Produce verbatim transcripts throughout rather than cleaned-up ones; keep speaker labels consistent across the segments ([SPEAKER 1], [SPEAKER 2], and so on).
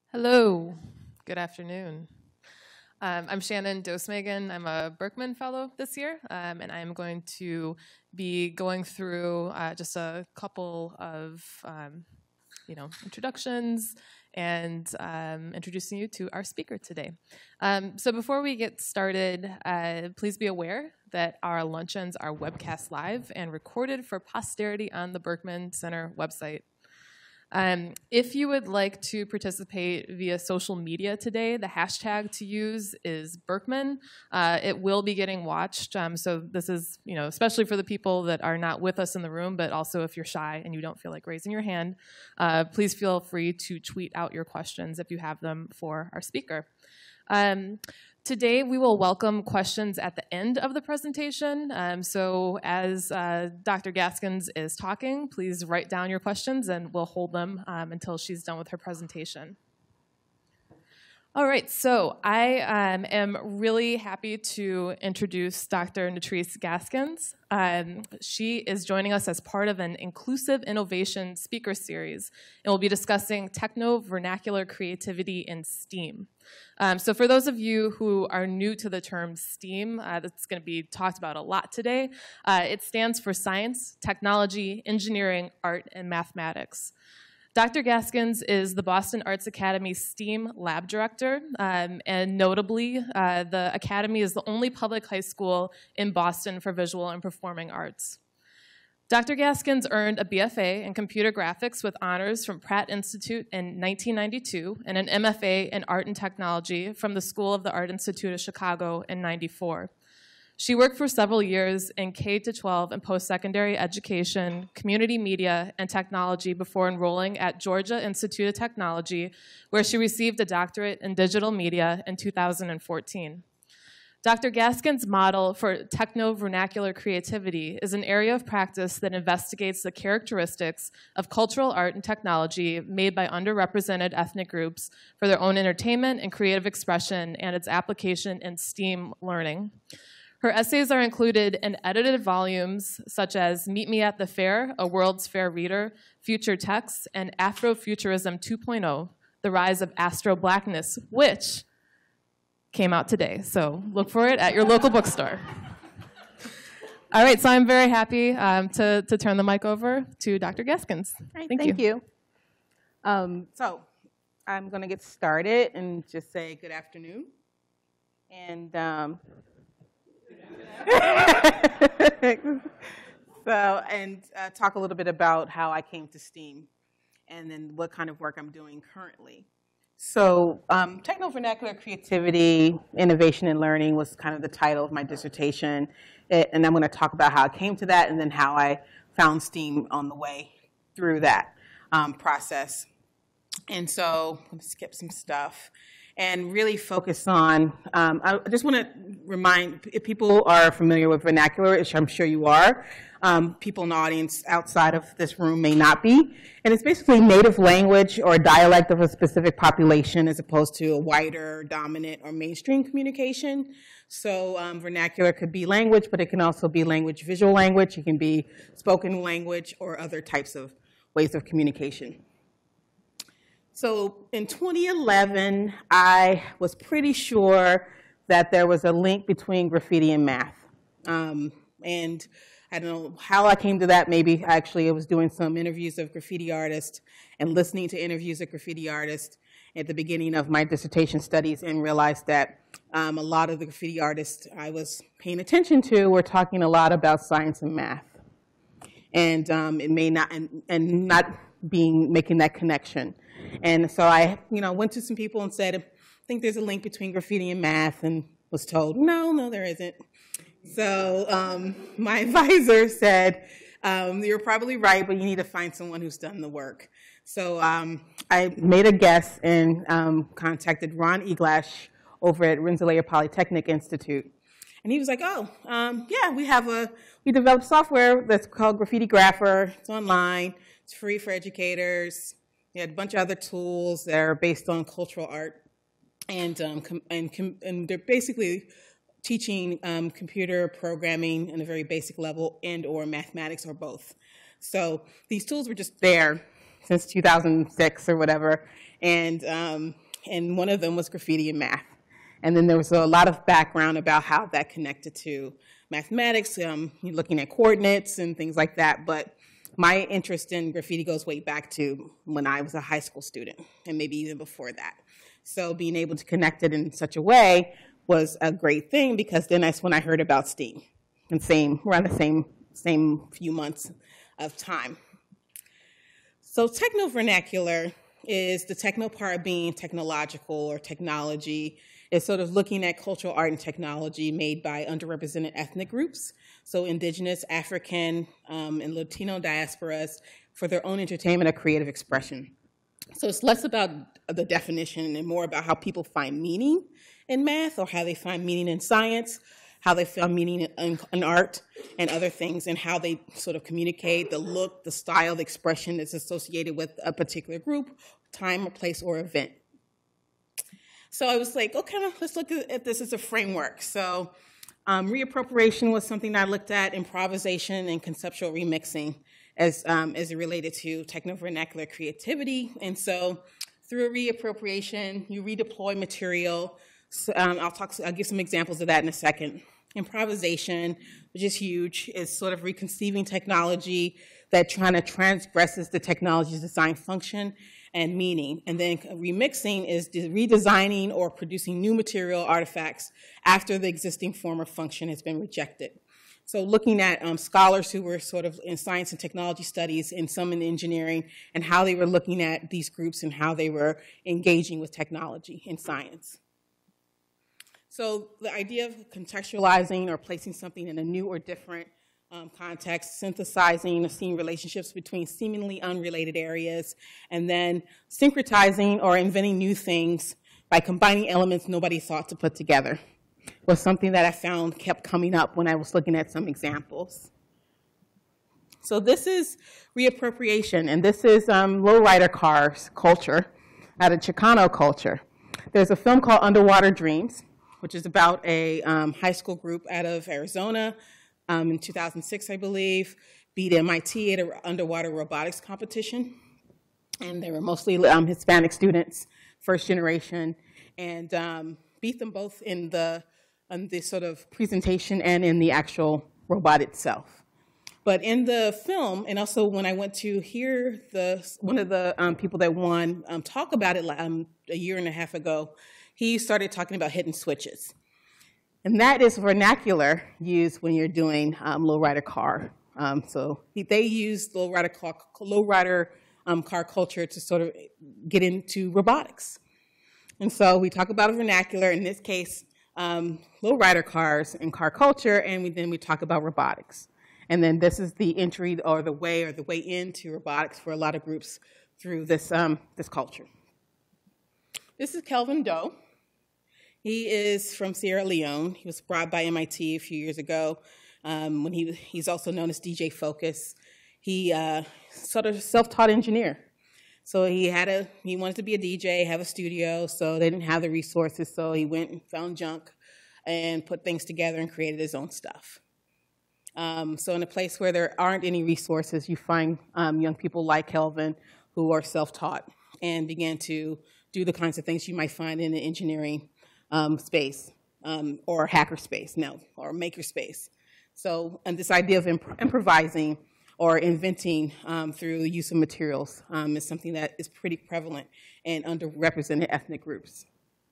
[SPEAKER 1] Hello, good afternoon. Um, I'm Shannon Dosmegan. I'm a Berkman Fellow this year, um, and I'm going to be going through uh, just a couple of um, you know, introductions and um, introducing you to our speaker today. Um, so before we get started, uh, please be aware that our luncheons are webcast live and recorded for posterity on the Berkman Center website. Um, if you would like to participate via social media today, the hashtag to use is Berkman. Uh, it will be getting watched, um, so this is, you know, especially for the people that are not with us in the room, but also if you're shy and you don't feel like raising your hand, uh, please feel free to tweet out your questions if you have them for our speaker. Um, Today, we will welcome questions at the end of the presentation. Um, so as uh, Doctor Gaskins is talking, please write down your questions and we'll hold them um, until she's done with her presentation. All right, so I um, am really happy to introduce Doctor Nettrice Gaskins. Um, she is joining us as part of an inclusive innovation speaker series, and we'll be discussing techno-vernacular creativity in STEAM. Um, so for those of you who are new to the term STEAM, uh, that's going to be talked about a lot today, uh, it stands for science, technology, engineering, art, and mathematics. Doctor Gaskins is the Boston Arts Academy STEAM Lab Director, um, and notably, uh, the Academy is the only public high school in Boston for visual and performing arts. Doctor Gaskins earned a B F A in computer graphics with honors from Pratt Institute in nineteen ninety-two and an M F A in art and technology from the School of the Art Institute of Chicago in ninety-four. She worked for several years in K through twelve and post-secondary education, community media, and technology before enrolling at Georgia Institute of Technology, where she received a doctorate in digital media in two thousand fourteen. Doctor Gaskins' model for techno-vernacular creativity is an area of practice that investigates the characteristics of cultural art and technology made by underrepresented ethnic groups for their own entertainment and creative expression and its application in STEAM learning. Her essays are included in edited volumes such as Meet Me at the Fair, A World's Fair Reader, Future Texts, and Afrofuturism two point oh, The Rise of Astro-Blackness, which came out today. So look for it at your local bookstore. All right, so I'm very happy um, to, to turn the mic over to Doctor Gaskins.
[SPEAKER 2] Right,
[SPEAKER 1] thank,
[SPEAKER 2] thank
[SPEAKER 1] you.
[SPEAKER 2] you. Um, so I'm going to get started and just say good afternoon. And um, so, and uh, talk a little bit about how I came to STEAM and then what kind of work I'm doing currently. So um, Techno-Vernacular Creativity, Innovation and Learning was kind of the title of my dissertation. It, and I'm going to talk about how I came to that and then how I found STEAM on the way through that um, process. And so I'm going to skip some stuff and really focus on, um, I just want to remind, if people are familiar with vernacular, which I'm sure you are, um, people in the audience outside of this room may not be, and it's basically native language or dialect of a specific population as opposed to a wider, dominant, or mainstream communication. So um, vernacular could be language, but it can also be language, visual language, it can be spoken language, or other types of ways of communication. So in twenty eleven, I was pretty sure that there was a link between graffiti and math. Um, and I don't know how I came to that. Maybe actually I was doing some interviews of graffiti artists and listening to interviews of graffiti artists at the beginning of my dissertation studies and realized that um, a lot of the graffiti artists I was paying attention to were talking a lot about science and math. And um, it may not, and, and not being, making that connection. And so I, you know, went to some people and said, I think there's a link between graffiti and math, and was told, no, no, there isn't. So um, my advisor said, um, you're probably right, but you need to find someone who's done the work. So um, I made a guess and um, contacted Ron Eglash over at Rensselaer Polytechnic Institute. And he was like, oh, um, yeah, we have a, we developed software that's called Graffiti Grapher. It's online. It's free for educators. We had a bunch of other tools that are based on cultural art, and um, com and, com and they're basically teaching um, computer programming in a very basic level and or mathematics or both. So these tools were just there since two thousand six or whatever, And, um, and one of them was graffiti and math. And then there was a lot of background about how that connected to mathematics, um, looking at coordinates and things like that. But my interest in graffiti goes way back to when I was a high school student, and maybe even before that. So being able to connect it in such a way was a great thing, because then that's when I heard about STEAM, and same around the same same few months of time. So Techno-Vernacular is the techno part being technological or technology. It's sort of looking at cultural art and technology made by underrepresented ethnic groups, so indigenous, African, um, and Latino diasporas, for their own entertainment or creative expression. So it's less about the definition and more about how people find meaning in math, or how they find meaning in science, how they find meaning in, in art and other things, and how they sort of communicate the look, the style, the expression that's associated with a particular group, time, or place, or event. So I was like, okay, let's look at this as a framework. So um, reappropriation was something that I looked at, improvisation and conceptual remixing as, um, as it related to techno-vernacular creativity. And so through reappropriation, you redeploy material. So, um, I'll talk, I'll give some examples of that in a second. Improvisation, which is huge, is sort of reconceiving technology that trying to transgresses the technology's design function and meaning. And then remixing is redesigning or producing new material artifacts after the existing form or function has been rejected. So looking at um, scholars who were sort of in science and technology studies and some in engineering, and how they were looking at these groups and how they were engaging with technology and science. So the idea of contextualizing or placing something in a new or different um, context, synthesizing or seeing relationships between seemingly unrelated areas, and then syncretizing or inventing new things by combining elements nobody thought to put together, was something that I found kept coming up when I was looking at some examples. So this is reappropriation, and this is um, lowrider cars culture out of Chicano culture. There's a film called Underwater Dreams, which is about a um, high school group out of Arizona um, in two thousand six, I believe, beat M I T at an underwater robotics competition. And they were mostly um, Hispanic students, first generation, and um, beat them both in the, in the sort of presentation and in the actual robot itself. But in the film, and also when I went to hear the, one of the um, people that won um, talk about it um, a year and a half ago, he started talking about hidden switches. And that is vernacular used when you're doing um, lowrider car. Um, so they use lowrider car, lowrider um, car culture to sort of get into robotics. And so we talk about a vernacular, in this case, um, lowrider cars and car culture, and we, then we talk about robotics. And then this is the entry or the way or the way into robotics for a lot of groups through this, um, this culture. This is Kelvin Doe. He is from Sierra Leone. He was brought by M I T a few years ago um, when he, he's also known as D J Focus. He uh, sort of self-taught engineer. So he had a, he wanted to be a D J, have a studio, so they didn't have the resources, so he went and found junk and put things together and created his own stuff. Um, so in a place where there aren't any resources, you find um, young people like Kelvin who are self-taught and began to do the kinds of things you might find in an engineering um, space um, or hacker space, no, or maker space. So, and this idea of imp improvising or inventing um, through the use of materials um, is something that is pretty prevalent in underrepresented ethnic groups.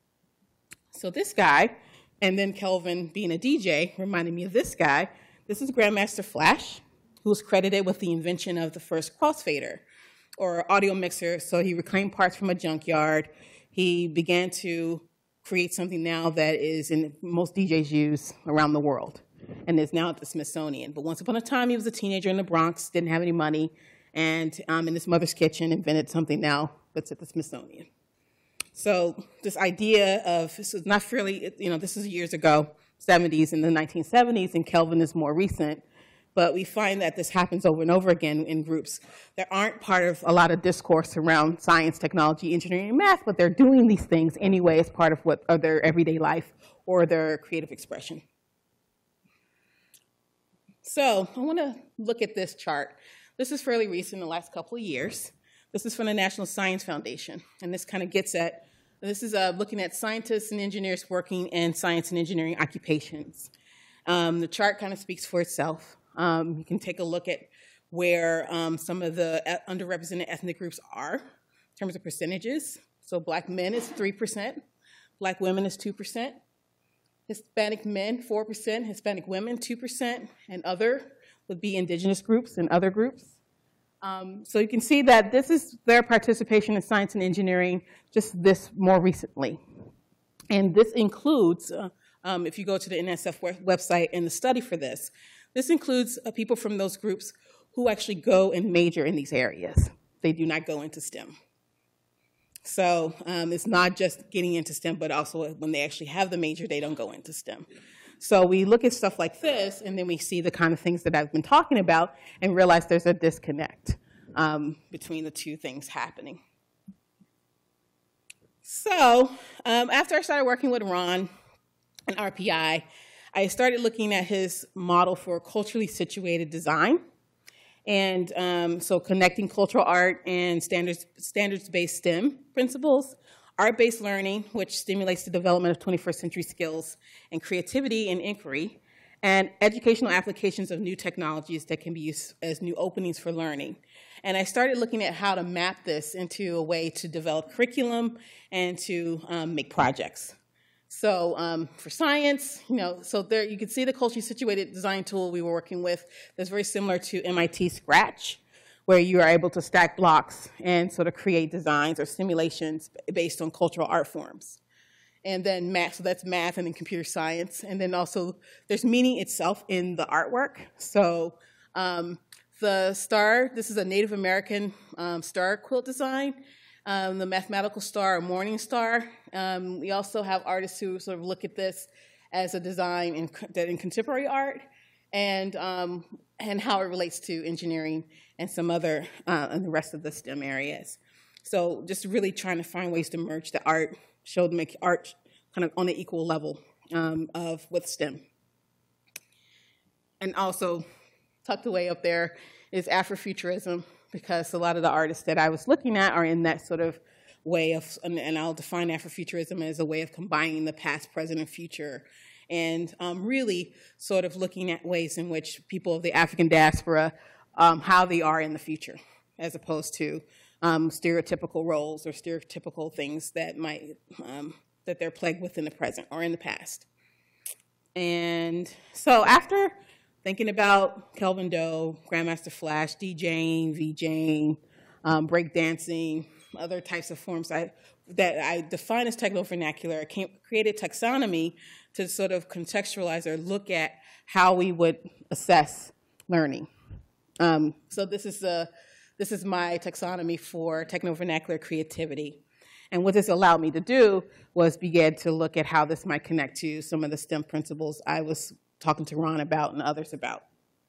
[SPEAKER 2] So this guy, and then Kelvin being a D J, reminded me of this guy. This is Grandmaster Flash, who was credited with the invention of the first crossfader, or audio mixer. So he reclaimed parts from a junkyard. He began to create something now that is in most D Js use around the world, and is now at the Smithsonian. But once upon a time, he was a teenager in the Bronx, didn't have any money, and um, in his mother's kitchen invented something now that's at the Smithsonian. So this idea of, this is not fairly, you know, this is years ago, seventies and the nineteen seventies, and Kelvin is more recent. But we find that this happens over and over again in groups that aren't part of a lot of discourse around science, technology, engineering, and math, but they're doing these things anyway as part of what of their everyday life or their creative expression. So I want to look at this chart. This is fairly recent, in the last couple of years. This is from the National Science Foundation, and this kind of gets at, this is uh, looking at scientists and engineers working in science and engineering occupations. Um, the chart kind of speaks for itself. Um, you can take a look at where um, some of the underrepresented ethnic groups are in terms of percentages. So black men is three percent, black women is two percent, Hispanic men four percent, Hispanic women two percent, and other would be indigenous groups and other groups. Um, so you can see that this is their participation in science and engineering just this more recently. And this includes, uh, um, if you go to the N S F website and the study for this, this includes uh, people from those groups who actually go and major in these areas. They do not go into STEM. So um, it's not just getting into STEM, but also when they actually have the major, they don't go into STEM. So we look at stuff like this, and then we see the kind of things that I've been talking about and realize there's a disconnect um, between the two things happening. So um, after I started working with Ron and R P I, I started looking at his model for culturally situated design. And um, so connecting cultural art and standards, standards-based STEM principles, art-based learning, which stimulates the development of twenty-first century skills and creativity and inquiry, and educational applications of new technologies that can be used as new openings for learning. And I started looking at how to map this into a way to develop curriculum and to um, make projects. So um, for science, you know, so there you can see the culturally situated design tool we were working with that's very similar to M I T Scratch, where you are able to stack blocks and sort of create designs or simulations based on cultural art forms. And then math, so that's math and then computer science. And then also there's meaning itself in the artwork. So um, the star, this is a Native American um, star quilt design. Um, the mathematical star, or morning star. Um, we also have artists who sort of look at this as a design in, in contemporary art and, um, and how it relates to engineering and some other, uh, and the rest of the STEM areas. So just really trying to find ways to merge the art, show, make art kind of on an equal level um, of with STEM. And also tucked away up there is Afrofuturism, because a lot of the artists that I was looking at are in that sort of way of, and I'll define Afrofuturism as a way of combining the past, present, and future, and um, really sort of looking at ways in which people of the African diaspora, um, how they are in the future, as opposed to um, stereotypical roles or stereotypical things that might, um, that they're plagued with in the present or in the past. And so after thinking about Kelvin Doe, Grandmaster Flash, DJing, VJing, um, breakdancing, other types of forms I, that I define as techno-vernacular, I came, created taxonomy to sort of contextualize or look at how we would assess learning. Um, so this is, a, this is my taxonomy for techno-vernacular creativity. And what this allowed me to do was begin to look at how this might connect to some of the STEM principles I was talking to Ron about and others about.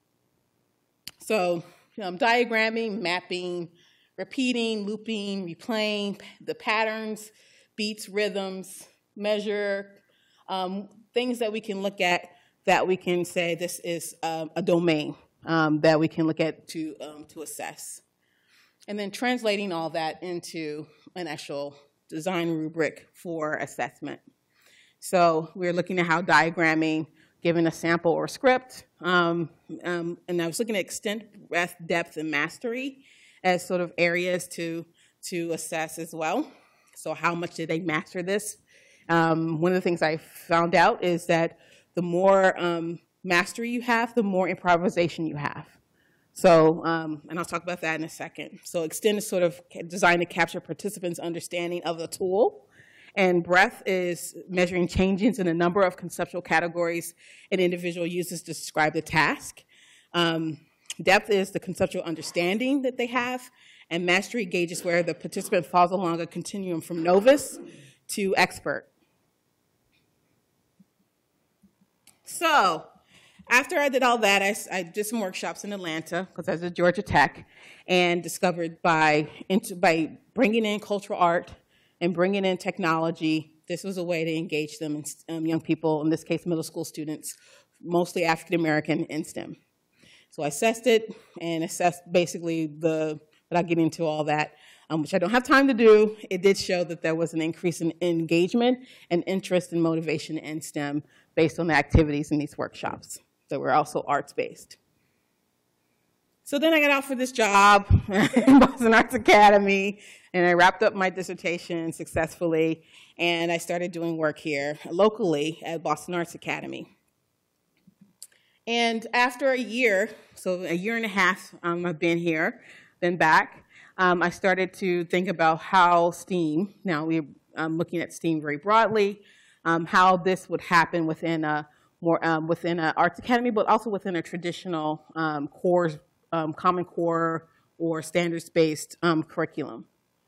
[SPEAKER 2] So um, diagramming, mapping, repeating, looping, replaying, the patterns, beats, rhythms, measure, um, things that we can look at that we can say this is um, a domain um, that we can look at to, um, to assess. And then translating all that into an actual design rubric for assessment. So we're looking at how diagramming, given a sample or script, um, um, and I was looking at extent, breadth, depth, and mastery as sort of areas to, to assess as well. So how much did they master this? Um, one of the things I found out is that the more um, mastery you have, the more improvisation you have. So, um, and I'll talk about that in a second. So extend is sort of designed to capture participants' understanding of the tool. And breadth is measuring changes in a number of conceptual categories an individual uses to describe the task. Um, depth is the conceptual understanding that they have. And mastery gauges where the participant falls along a continuum from novice to expert. So after I did all that, I, I did some workshops in Atlanta, because I was at Georgia Tech, and discovered by, into, by bringing in cultural art and bringing in technology, this was a way to engage them, in, um, young people, in this case middle school students, mostly African American, in STEM. So I assessed it and assessed basically the but I'll get into all that, um, which I don't have time to do. It did show that there was an increase in engagement and interest and motivation in STEM based on the activities in these workshops that were also arts-based. So then I got out for this job in Boston Arts Academy, and I wrapped up my dissertation successfully, and I started doing work here locally at Boston Arts Academy. And after a year, so a year and a half um, I've been here, then back, um, I started to think about how STEAM, now we're um, looking at STEAM very broadly, um, how this would happen within a more um, within an arts academy, but also within a traditional um, core, um, common core or standards-based um, curriculum.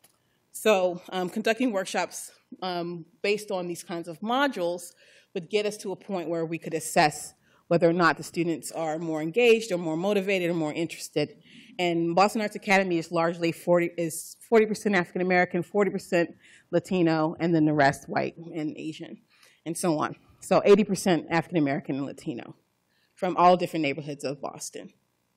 [SPEAKER 2] So um, conducting workshops um, based on these kinds of modules would get us to a point where we could assess whether or not the students are more engaged or more motivated or more interested. And Boston Arts Academy is largely forty is forty percent African American, forty percent Latino, and then the rest white and Asian, and so on. So eighty percent African American and Latino from all different neighborhoods of Boston.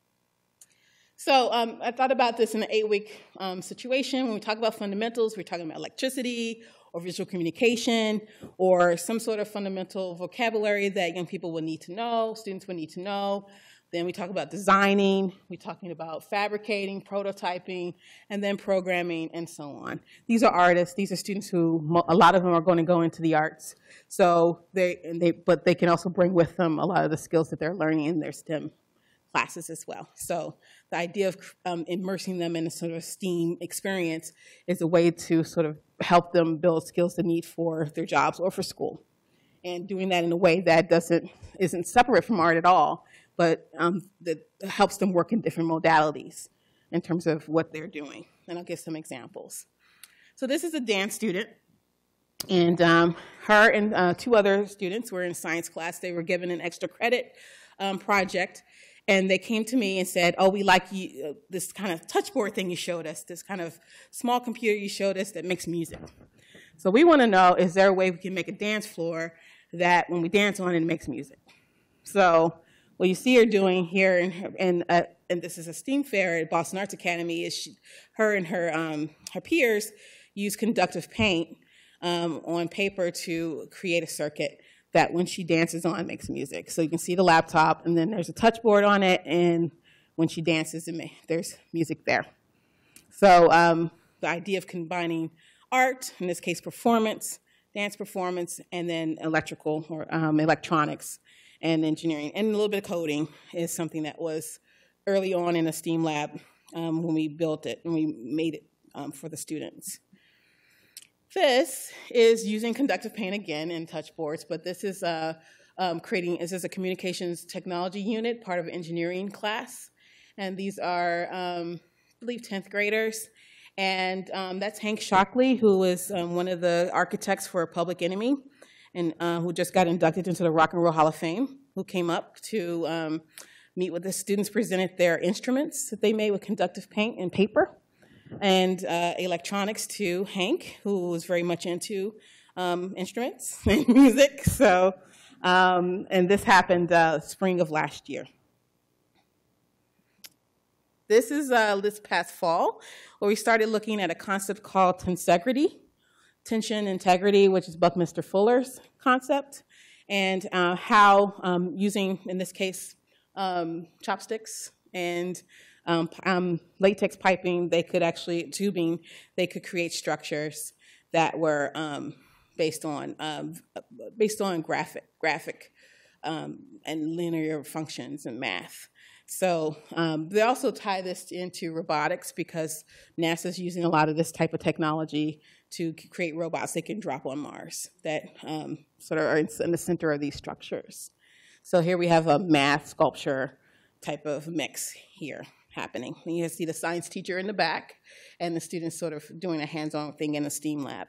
[SPEAKER 2] So um, I thought about this in an eight-week um, situation. When we talk about fundamentals, we're talking about electricity or visual communication or some sort of fundamental vocabulary that young people will need to know, students will need to know. Then we talk about designing, we're talking about fabricating, prototyping, and then programming, and so on. These are artists. These are students who, a lot of them are going to go into the arts. So they, they, but they can also bring with them a lot of the skills that they're learning in their STEM classes as well. So the idea of um, immersing them in a sort of STEAM experience is a way to sort of help them build skills they need for their jobs or for school. And doing that in a way that doesn't, isn't separate from art at all, but um, that helps them work in different modalities in terms of what they're doing. And I'll give some examples. So this is a dance student. And um, her and uh, two other students were in science class. They were given an extra credit um, project. And they came to me and said, oh, we like you, uh, this kind of touchboard thing you showed us, this kind of small computer you showed us that makes music. So we want to know, is there a way we can make a dance floor that when we dance on it, it makes music? So what you see her doing here, in, in, uh, and this is a STEAM fair at Boston Arts Academy, is she, her and her, um, her peers use conductive paint um, on paper to create a circuit that when she dances on makes music. So you can see the laptop, and then there's a touch board on it, and when she dances, there's music there. So um, the idea of combining art, in this case performance, dance performance, and then electrical or um, electronics and engineering, and a little bit of coding is something that was early on in a STEAM lab um, when we built it and we made it um, for the students. This is using conductive paint again in touchboards, but this is uh, um, creating, this is a communications technology unit, part of an engineering class. And these are, um, I believe, tenth graders. And um, that's Hank Shockley, who is um, one of the architects for Public Enemy, and uh, who just got inducted into the Rock and Roll Hall of Fame, who came up to um, meet with the students, presented their instruments that they made with conductive paint and paper. And uh, electronics to Hank, who was very much into um, instruments and music. So, um, and this happened uh, spring of last year. This is uh, this past fall, where we started looking at a concept called tensegrity, tension integrity, which is Buckminster Fuller's concept, and uh, how um, using, in this case, um, chopsticks and Um, um, latex piping, they could actually, tubing, they could create structures that were um, based on um, based on graphic, graphic um, and linear functions and math. So um, they also tie this into robotics because NASA's using a lot of this type of technology to create robots they can drop on Mars that um, sort of are in, in the center of these structures. So here we have a math sculpture type of mix here happening. And you see the science teacher in the back and the students sort of doing a hands-on thing in a STEAM lab.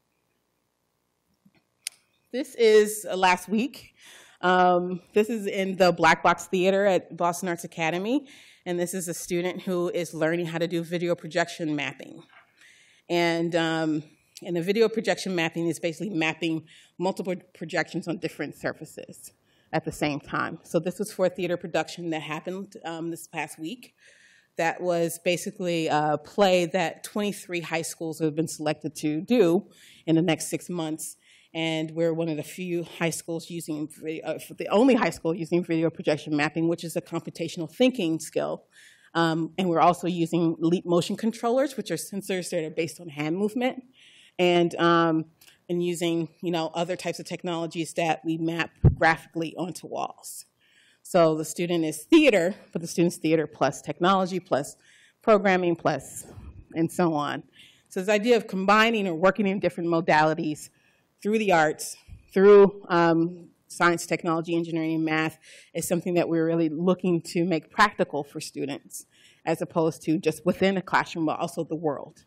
[SPEAKER 2] This is uh, last week. Um, this is in the Black Box Theater at Boston Arts Academy, and this is a student who is learning how to do video projection mapping. And, um, and the video projection mapping is basically mapping multiple projections on different surfaces at the same time. So this was for a theater production that happened um, this past week. that was basically a play that twenty-three high schools have been selected to do in the next six months. And we're one of the few high schools using, uh, the only high school using video projection mapping, which is a computational thinking skill. Um, and we're also using leap motion controllers, which are sensors that are based on hand movement, and, um, and using, you know, other types of technologies that we map graphically onto walls. So the student is theater, but the student's theater plus technology, plus programming, plus, and so on. So this idea of combining or working in different modalities through the arts, through um, science, technology, engineering, and math is something that we're really looking to make practical for students, as opposed to just within a classroom, but also the world.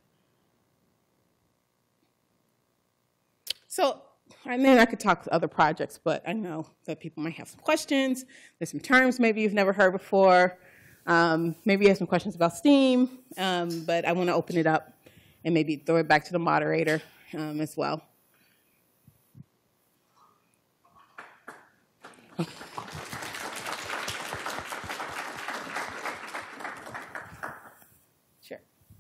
[SPEAKER 2] So, and then I could talk to other projects, but I know that people might have some questions. There's some terms maybe you've never heard before. Um, maybe you have some questions about STEAM, um, but I want to open it up and maybe throw it back to the moderator um, as well. Sure.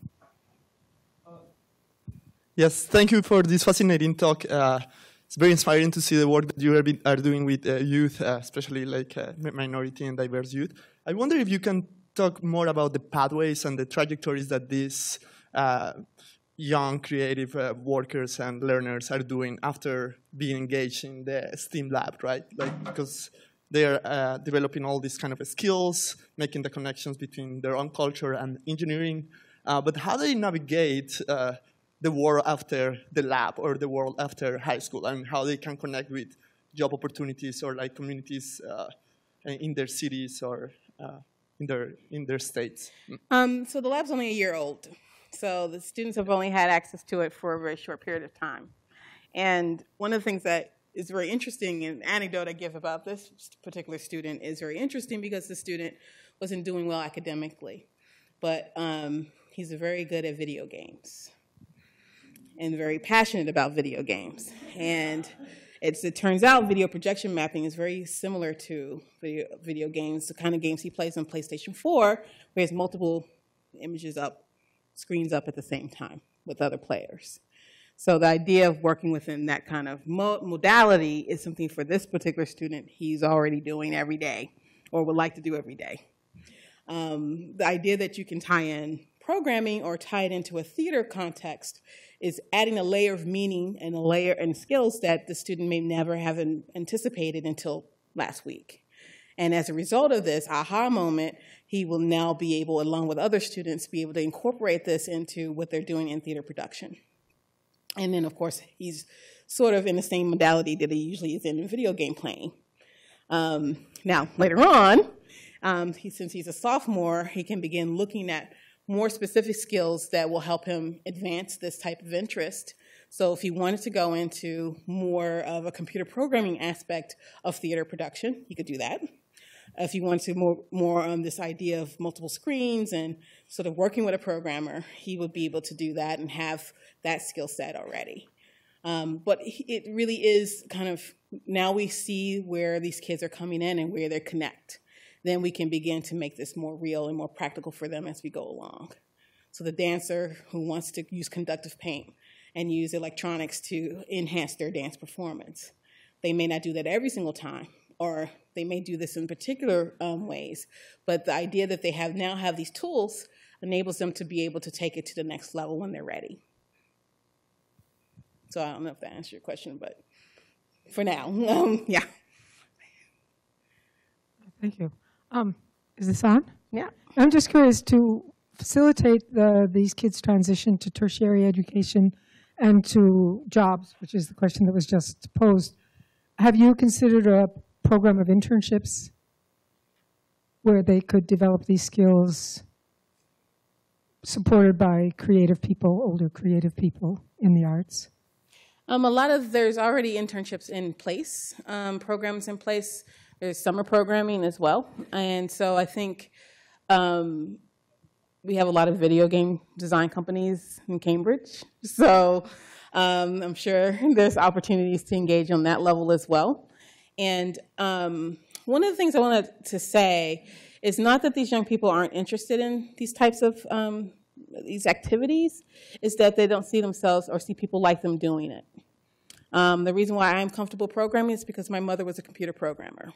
[SPEAKER 3] Yes, thank you for this fascinating talk. Uh, it's very inspiring to see the work that you are, be, are doing with uh, youth, uh, especially like uh, minority and diverse youth. I wonder if you can talk more about the pathways and the trajectories that these uh, young creative uh, workers and learners are doing after being engaged in the STEAM lab, right? Like, because they are uh, developing all these kind of skills, making the connections between their own culture and engineering. Uh, but how do they navigate uh, the world after the lab or the world after high school, and how they can connect with job opportunities or like communities uh, in their cities or uh, in their in their states?
[SPEAKER 2] Um, so the lab's only a year old. So the students have only had access to it for a very short period of time. And one of the things that is very interesting, and the anecdote I give about this particular student is very interesting because the student wasn't doing well academically, but um, he's very good at video games and very passionate about video games. And it's, it turns out video projection mapping is very similar to video, video games, the kind of games he plays on PlayStation four, where he has multiple images up, screens up at the same time with other players. So the idea of working within that kind of mo modality is something for this particular student he's already doing every day or would like to do every day. Um, the idea that you can tie in programming or tie it into a theater context is adding a layer of meaning and a layer and skills that the student may never have anticipated until last week. And as a result of this aha moment, he will now be able, along with other students, be able to incorporate this into what they're doing in theater production. And then, of course, he's sort of in the same modality that he usually is in video game playing. Um, now, later on, um, he, since he's a sophomore, he can begin looking at more specific skills that will help him advance this type of interest. So if he wanted to go into more of a computer programming aspect of theater production, he could do that. If you want to more, more on this idea of multiple screens and sort of working with a programmer, he would be able to do that and have that skill set already. Um, but it really is kind of, now we see where these kids are coming in and where they connect. Then we can begin to make this more real and more practical for them as we go along. So the dancer who wants to use conductive paint and use electronics to enhance their dance performance, they may not do that every single time, or they may do this in particular um, ways, but the idea that they have now have these tools enables them to be able to take it to the next level when they're ready. So I don't know if that answers your question, but for now, um, yeah.
[SPEAKER 4] Thank you. Um, is this on?
[SPEAKER 2] Yeah.
[SPEAKER 4] I'm just curious, to facilitate the, these kids' transition to tertiary education and to jobs, which is the question that was just posed, have you considered a program of internships where they could develop these skills supported by creative people, older creative people in the arts?
[SPEAKER 2] Um, a lot of, there's already internships in place, um, programs in place. There's summer programming as well. And so I think um, we have a lot of video game design companies in Cambridge. So um, I'm sure there's opportunities to engage on that level as well. And um, one of the things I wanted to say It's not that these young people aren't interested in these types of um, these activities, it's that they don't see themselves or see people like them doing it. Um, the reason why I'm comfortable programming is because my mother was a computer programmer.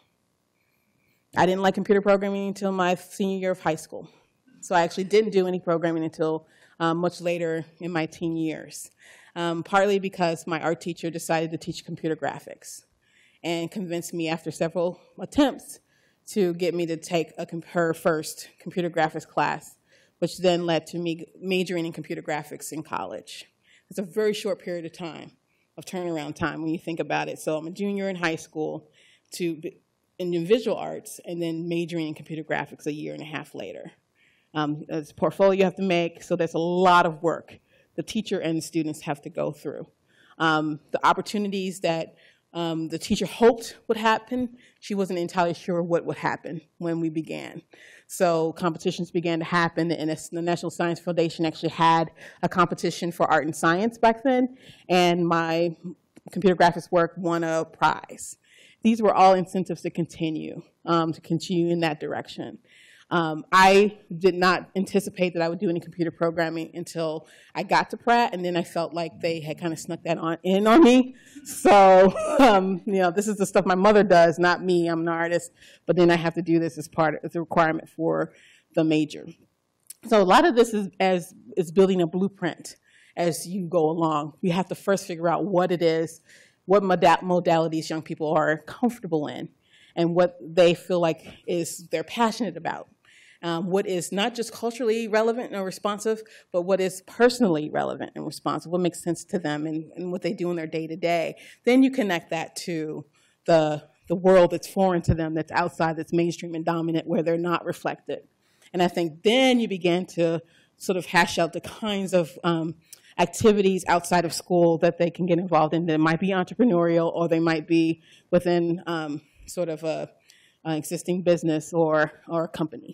[SPEAKER 2] I didn't like computer programming until my senior year of high school. So I actually didn't do any programming until um, much later in my teen years, um, partly because my art teacher decided to teach computer graphics and convinced me after several attempts to get me to take a, her first computer graphics class, which then led to me majoring in computer graphics in college. It's a very short period of time, of turnaround time when you think about it. So I'm a junior in high school to in visual arts and then majoring in computer graphics a year and a half later. Um, there's a portfolio you have to make, so there's a lot of work the teacher and the students have to go through. Um, the opportunities that um, the teacher hoped would happen, she wasn't entirely sure what would happen when we began. So competitions began to happen, and the National Science Foundation actually had a competition for art and science back then, and my computer graphics work won a prize. These were all incentives to continue, um, to continue in that direction. Um, I did not anticipate that I would do any computer programming until I got to Pratt, and then I felt like they had kind of snuck that on in on me. So, um, you know, this is the stuff my mother does, not me. I'm an artist, but then I have to do this as part of, as a requirement for the major. So a lot of this is as is building a blueprint as you go along. You have to first figure out what it is, what modalities young people are comfortable in, and what they feel like is they're passionate about. Um, what is not just culturally relevant and responsive, but what is personally relevant and responsive, what makes sense to them and, and what they do in their day-to-day. Then you connect that to the, the world that's foreign to them, that's outside, that's mainstream and dominant, where they're not reflected. And I think then you begin to sort of hash out the kinds of um, activities outside of school that they can get involved in that might be entrepreneurial, or they might be within um, sort of a, an existing business or, or a company.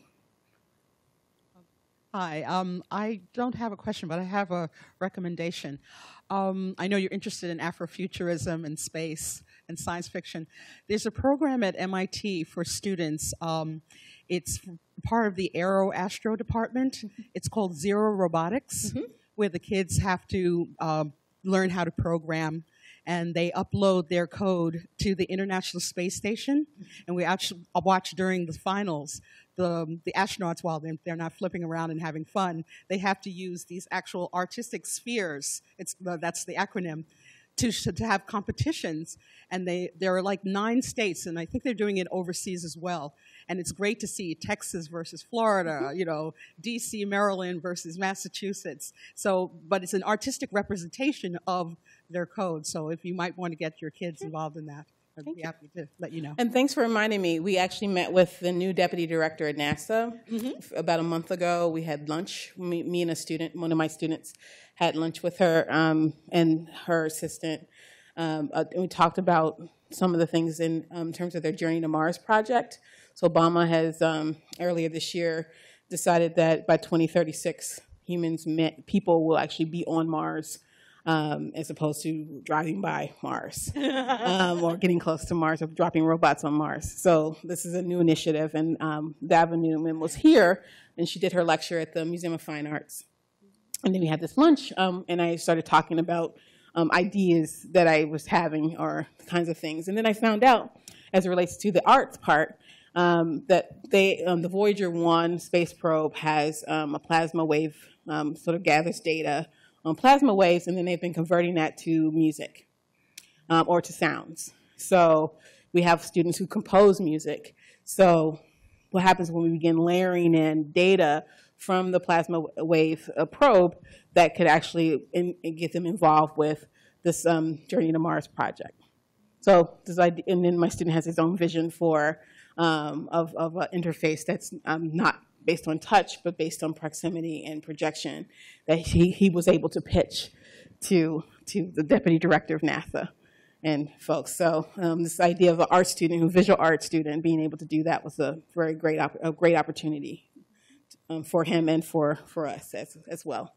[SPEAKER 5] Hi, um, I don't have a question, but I have a recommendation. Um, I know you're interested in Afrofuturism and space and science fiction. There's a program at M I T for students. Um, it's part of the Aero Astro department. It's called Zero Robotics, mm-hmm. where the kids have to um, learn how to program, and they upload their code to the International Space Station. And we actually watch during the finals, the, the astronauts, while they're, they're not flipping around and having fun, they have to use these actual artistic spheres, it's, uh, that's the acronym, to, to have competitions. And they, there are like nine states, and I think they're doing it overseas as well. And it's great to see Texas versus Florida, you know, D C, Maryland versus Massachusetts. So, but it's an artistic representation of their code. So if you might want to get your kids involved in that, I'd Thank be you. happy to let you know.
[SPEAKER 2] And thanks for reminding me. We actually met with the new deputy director at NASA mm-hmm. about a month ago. We had lunch. Me, me and a student, one of my students, had lunch with her um, and her assistant. Um, uh, and we talked about some of the things in um, terms of their Journey to Mars project. So Obama has, um, earlier this year, decided that by twenty thirty-six, humans, people will actually be on Mars. Um, as opposed to driving by Mars um, or getting close to Mars or dropping robots on Mars. So this is a new initiative, and um, Dava Newman was here, and she did her lecture at the Museum of Fine Arts. And then we had this lunch, um, and I started talking about um, ideas that I was having or kinds of things. And then I found out, as it relates to the arts part, um, that they, um, the Voyager one space probe has um, a plasma wave, um, sort of gathers data on plasma waves, and then they've been converting that to music um, or to sounds. So we have students who compose music. So what happens when we begin layering in data from the plasma wave uh, probe that could actually in, in get them involved with this um, Journey to Mars project? So this idea, and then my student has his own vision for um, of, of an interface that's um, not based on touch, but based on proximity and projection, that he, he was able to pitch to, to the deputy director of NASA and folks. So um, this idea of an art student, a visual art student, being able to do that was a very great, op a great opportunity um, for him and for, for us as, as well.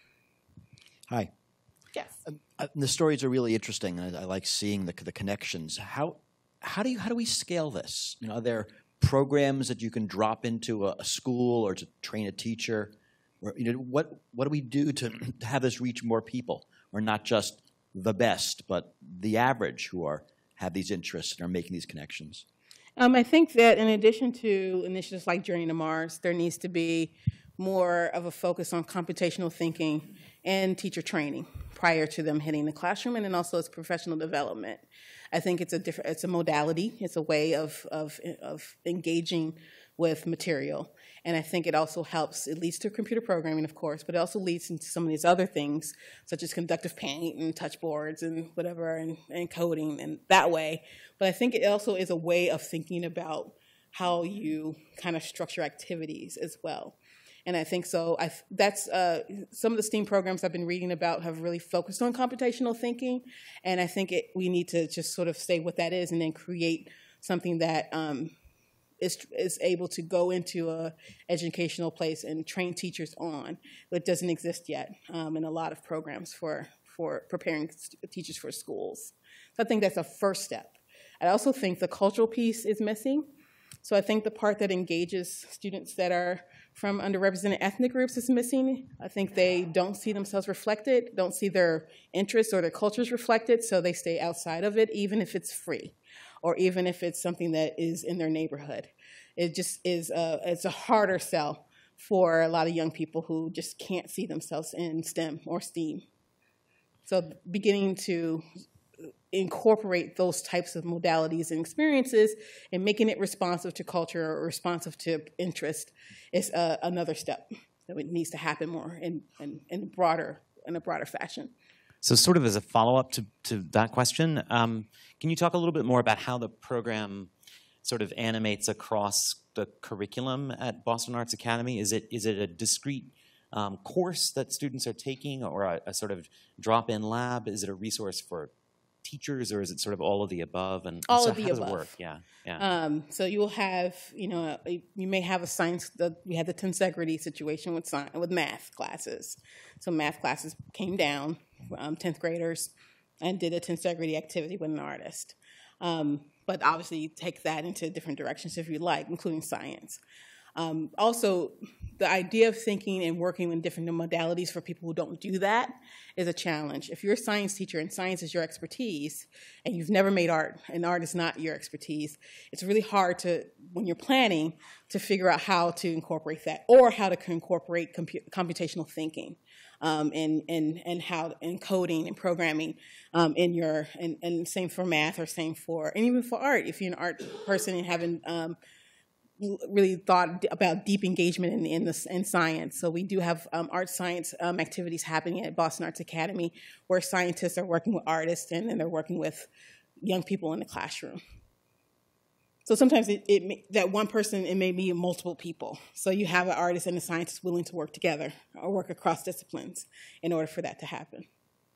[SPEAKER 6] Hi.
[SPEAKER 2] Yes.
[SPEAKER 6] Um, uh, the stories are really interesting. I, I like seeing the, the connections. How, how, do you, how do we scale this? You know, are there programs that you can drop into a, a school or to train a teacher? Or, you know, what, what do we do to, to have this reach more people? Or not just the best, but the average who are have these interests and are making these connections?
[SPEAKER 2] Um, I think that in addition to initiatives like Journey to Mars, there needs to be more of a focus on computational thinking and teacher training prior to them hitting the classroom, and then also its professional development. I think it's a different, it's a modality, it's a way of, of, of engaging with material. And I think it also helps, it leads to computer programming, of course, but it also leads into some of these other things, such as conductive paint and touch boards and whatever, and, and coding, and that way. But I think it also is a way of thinking about how you kind of structure activities as well. And I think so, I, that's, uh, some of the STEAM programs I've been reading about have really focused on computational thinking, and I think it, we need to just sort of say what that is and then create something that um, is, is able to go into a educational place and train teachers on. That doesn't exist yet um, in a lot of programs for, for preparing teachers for schools. So I think that's a first step. I also think the cultural piece is missing. So I think the part that engages students that are from underrepresented ethnic groups is missing. I think they don't see themselves reflected, don't see their interests or their cultures reflected, so they stay outside of it, even if it's free, or even if it's something that is in their neighborhood. It just is a, it's a harder sell for a lot of young people who just can't see themselves in STEM or STEAM. So beginning to incorporate those types of modalities and experiences and making it responsive to culture or responsive to interest is uh, another step that needs to happen more in, in, in, broader, in a broader fashion.
[SPEAKER 7] So sort of as a follow-up to, to that question, um, can you talk a little bit more about how the program sort of animates across the curriculum at Boston Arts Academy? Is it, is it a discrete um, course that students are taking, or a, a sort of drop-in lab? Is it a resource for teachers, or is it sort of all of the above? And
[SPEAKER 2] all
[SPEAKER 7] so
[SPEAKER 2] of the
[SPEAKER 7] how does
[SPEAKER 2] above.
[SPEAKER 7] It work? Yeah, yeah.
[SPEAKER 2] Um, so you will have, you know, you may have a science. The, we had the tensegrity situation with science, with math classes. So math classes came down, um, tenth graders, and did a tensegrity activity with an artist. Um, but obviously, you take that into different directions if you like, including science. Um, also, the idea of thinking and working in different modalities for people who don't do that is a challenge. If you're a science teacher and science is your expertise, and you've never made art, and art is not your expertise, it's really hard to, when you're planning, to figure out how to incorporate that, or how to incorporate compu computational thinking, um, and, and, and how, and coding and programming um, in your, and, and same for math, or same for, and even for art, if you're an art person and haven't um, really thought about deep engagement in, in, this, in science. So we do have um, art science um, activities happening at Boston Arts Academy, where scientists are working with artists, and then they're working with young people in the classroom. So sometimes it, it, that one person, it may be multiple people. So you have an artist and a scientist willing to work together or work across disciplines in order for that to happen.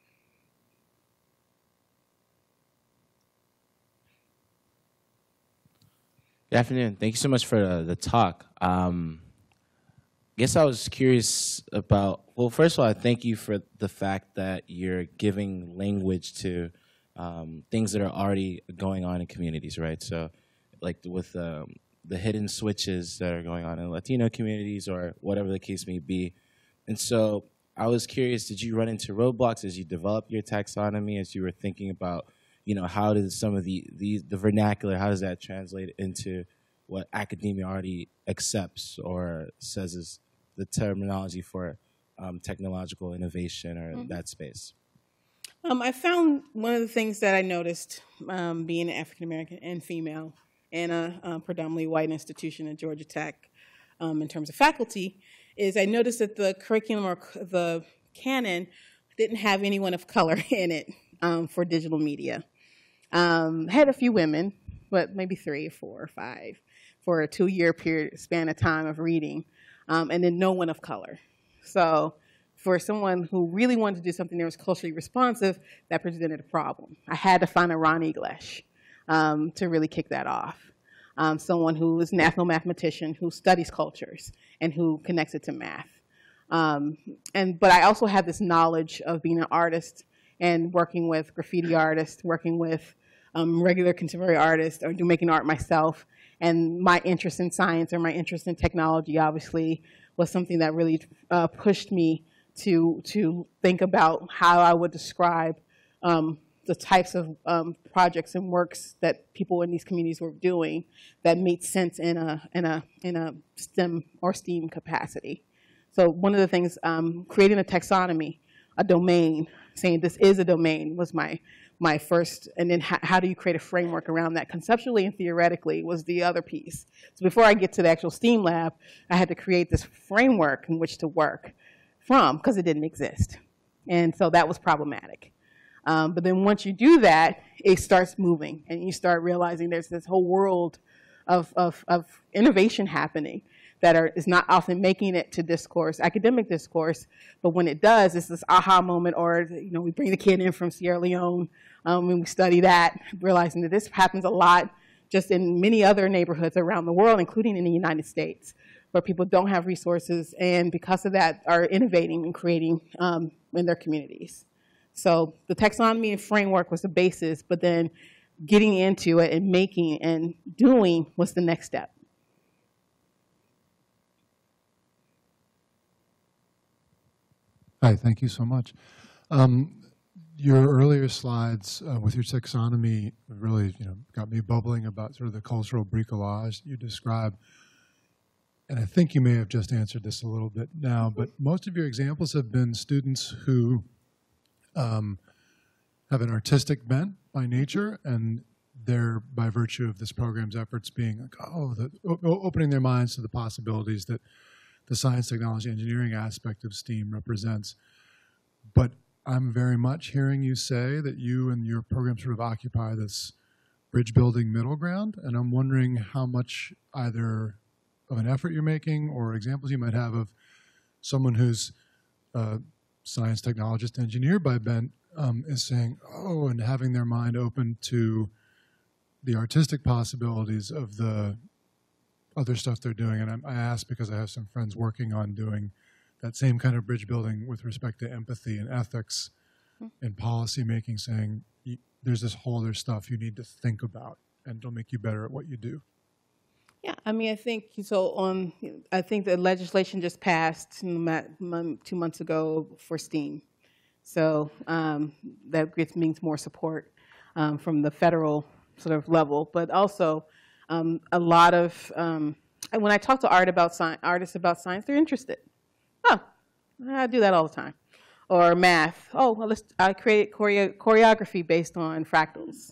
[SPEAKER 8] Good afternoon. Thank you so much for uh, the talk. Um, I guess I was curious about, well, first of all, I thank you for the fact that you're giving language to um, things that are already going on in communities, right? So like with um, the hidden switches that are going on in Latino communities, or whatever the case may be. And so I was curious, did you run into roadblocks as you developed your taxonomy, as you were thinking about, you know, how does some of the, the, the vernacular, how does that translate into what academia already accepts or says is the terminology for um, technological innovation, or mm-hmm. that space?
[SPEAKER 2] Um, I found one of the things that I noticed um, being an African-American and female in a uh, predominantly white institution at Georgia Tech um, in terms of faculty, is I noticed that the curriculum or the canon didn't have anyone of color in it um, for digital media. Um, had a few women, but maybe three or four or five for a two-year period span of time of reading, um, and then no one of color. So for someone who really wanted to do something that was culturally responsive, that presented a problem. I had to find a Ron English um, to really kick that off. Um, someone who is an ethnomathematician who studies cultures and who connects it to math. Um, and but I also have this knowledge of being an artist and working with graffiti artists, working with um, regular contemporary artist or do making art myself. And my interest in science or my interest in technology obviously was something that really uh, pushed me to, to think about how I would describe um, the types of um, projects and works that people in these communities were doing that made sense in a, in a, in a STEM or STEAM capacity. So one of the things, um, creating a taxonomy, a domain, saying this is a domain was my, my first, and then how, how do you create a framework around that conceptually and theoretically was the other piece. So before I get to the actual STEAM lab, I had to create this framework in which to work from because it didn't exist. And so that was problematic. Um, but then once you do that, it starts moving and you start realizing there's this whole world of, of, of innovation happening that are, is not often making it to discourse, academic discourse, but when it does, it's this aha moment, or you know, we bring the kid in from Sierra Leone um, and we study that, realizing that this happens a lot just in many other neighborhoods around the world, including in the United States, where people don't have resources and because of that are innovating and creating um, in their communities. So the taxonomy and framework was the basis, but then getting into it and making and doing was the next step.
[SPEAKER 9] Hi, thank you so much. Um, your earlier slides uh, with your taxonomy really, you know, got me bubbling about sort of the cultural bricolage you described. And I think you may have just answered this a little bit now, but most of your examples have been students who um, have an artistic bent by nature, and they're, by virtue of this program's efforts, being like, oh, the, opening their minds to the possibilities that the science, technology, engineering aspect of STEAM represents. But I'm very much hearing you say that you and your program sort of occupy this bridge building middle ground, and I'm wondering how much either of an effort you're making or examples you might have of someone who's a science, technologist, engineer by bent um, is saying, oh, and having their mind open to the artistic possibilities of the other stuff they're doing. And I ask because I have some friends working on doing that same kind of bridge building with respect to empathy and ethics and policy making, saying there's this whole other stuff you need to think about and it'll make you better at what you do.
[SPEAKER 2] Yeah, I mean, I think, so on, I think the legislation just passed two months ago for STEAM. So um, that gets, means more support um, from the federal sort of level, but also Um, a lot of, um, when I talk to art about sci artists about science, they're interested. Oh, I do that all the time. Or math. Oh, well, let's, I create choreo choreography based on fractals.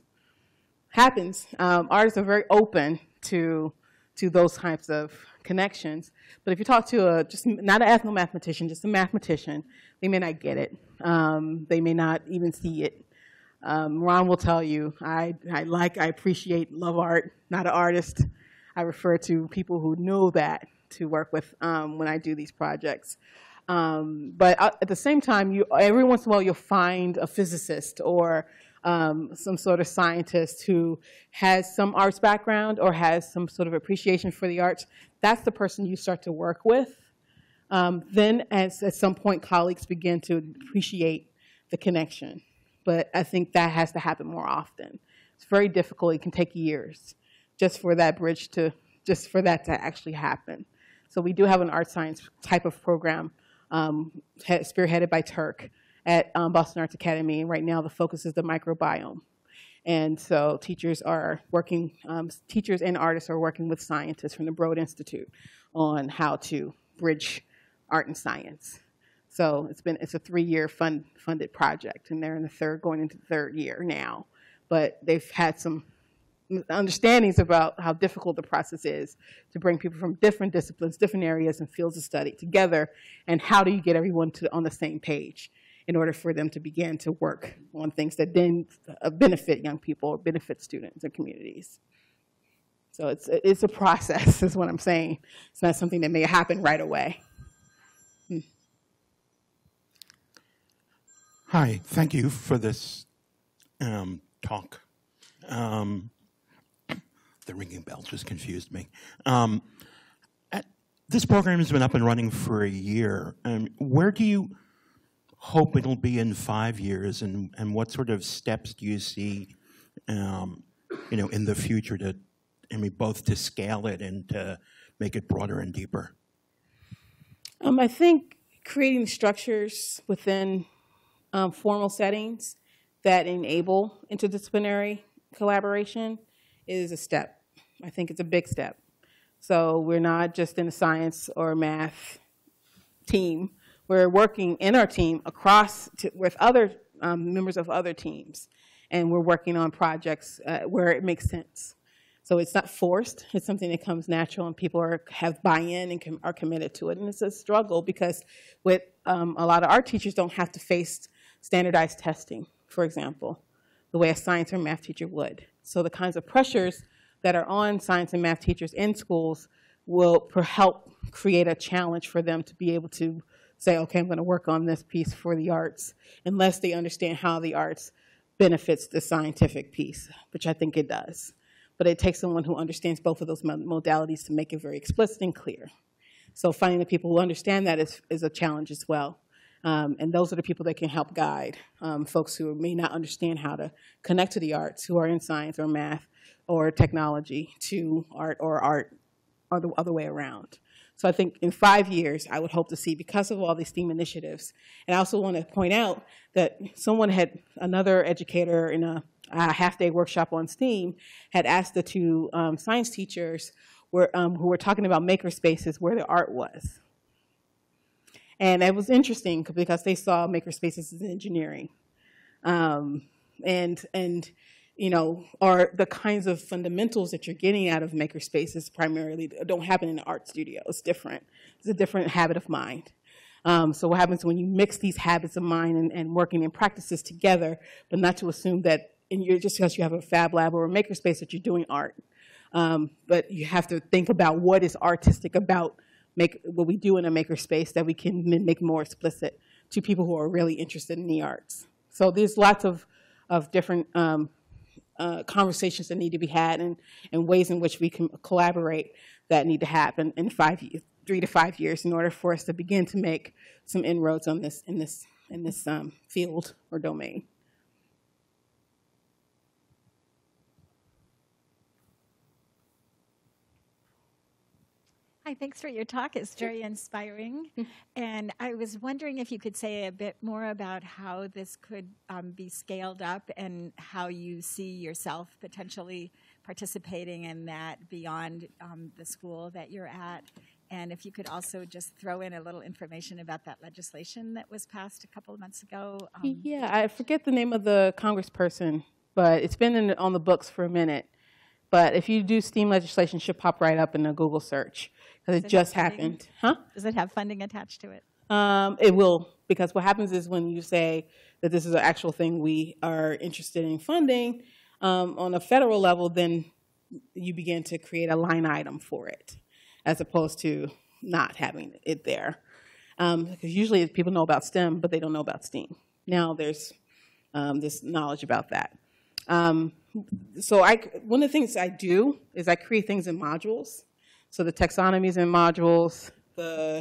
[SPEAKER 2] Happens. Um, artists are very open to, to those types of connections. But if you talk to a, just not an ethnomathematician, just a mathematician, they may not get it. Um, they may not even see it. Um, Ron will tell you, I, I like, I appreciate, love art, not an artist. I refer to people who know that to work with um, when I do these projects. Um, but at the same time, you, every once in a while you'll find a physicist or um, some sort of scientist who has some arts background or has some sort of appreciation for the arts. That's the person you start to work with. Um, then as, at some point, colleagues begin to appreciate the connection. But I think that has to happen more often. It's very difficult. It can take years just for that bridge to, just for that to actually happen. So we do have an art science type of program um, spearheaded by Turk at um, Boston Arts Academy. And right now the focus is the microbiome. And so teachers are working, um, teachers and artists are working with scientists from the Broad Institute on how to bridge art and science. So it's been, it's a three-year fund, funded project, and they're in the third, going into the third year now. But they've had some understandings about how difficult the process is to bring people from different disciplines, different areas and fields of study together, and how do you get everyone to, on the same page in order for them to begin to work on things that then benefit young people or benefit students and communities. So it's, it's a process, is what I'm saying. It's not something that may happen right away. Hmm.
[SPEAKER 10] Hi, thank you for this um, talk. Um, the ringing bell just confused me. Um, at, this program has been up and running for a year. Um, where do you hope it'll be in five years, and, and what sort of steps do you see um, you know, in the future to, I mean, both to scale it and to make it broader and deeper?
[SPEAKER 2] Um, I think creating structures within um, formal settings that enable interdisciplinary collaboration is a step. I think it's a big step. So we're not just in a science or math team. We're working in our team across to, with other um, members of other teams, and we're working on projects uh, where it makes sense. So it's not forced. It's something that comes natural, and people are, have buy-in and com are committed to it. And it's a struggle because with um, a lot of art teachers don't have to face standardized testing, for example, the way a science or math teacher would. So the kinds of pressures that are on science and math teachers in schools will help create a challenge for them to be able to say, okay, I'm going to work on this piece for the arts, unless they understand how the arts benefits the scientific piece, which I think it does. But it takes someone who understands both of those modalities to make it very explicit and clear. So finding the people who understand that is, is a challenge as well. Um, and those are the people that can help guide um, folks who may not understand how to connect to the arts, who are in science or math or technology, to art or art or the other way around. So I think in five years, I would hope to see, because of all these STEAM initiatives, and I also want to point out that someone had, another educator in a, a half-day workshop on STEAM, had asked the two um, science teachers were, um, who were talking about maker spaces where the art was. And it was interesting because they saw maker spaces as engineering. Um, and, and, you know, are the kinds of fundamentals that you're getting out of maker spaces primarily don't happen in the art studio. It's different. It's a different habit of mind. Um, so what happens when you mix these habits of mind and, and working and practices together, but not to assume that and you're, just because you have a fab lab or a maker space that you're doing art. Um, but you have to think about what is artistic about make, what we do in a maker space that we can make more explicit to people who are really interested in the arts. So there's lots of, of different um, uh, conversations that need to be had, and, and ways in which we can collaborate that need to happen in five, three to five years in order for us to begin to make some inroads on this, in this, in this um, field or domain.
[SPEAKER 11] Hi, thanks for your talk. It's very inspiring. And I was wondering if you could say a bit more about how this could um, be scaled up and how you see yourself potentially participating in that beyond um, the school that you're at. And if you could also just throw in a little information about that legislation that was passed a couple of months ago. Um,
[SPEAKER 2] yeah, I forget the name of the congressperson, but it's been in, on the books for a minute. But if you do STEAM legislation, it should pop right up in a Google search, because it just happened. Huh?
[SPEAKER 11] Does it have funding attached to it?
[SPEAKER 2] Um, it will, because what happens is when you say that this is an actual thing we are interested in funding um, on a federal level, then you begin to create a line item for it, as opposed to not having it there. Um, because usually people know about STEM, but they don't know about STEAM. Now there's um, this knowledge about that. Um, so I, one of the things I do is I create things in modules. So the taxonomy is in modules. The,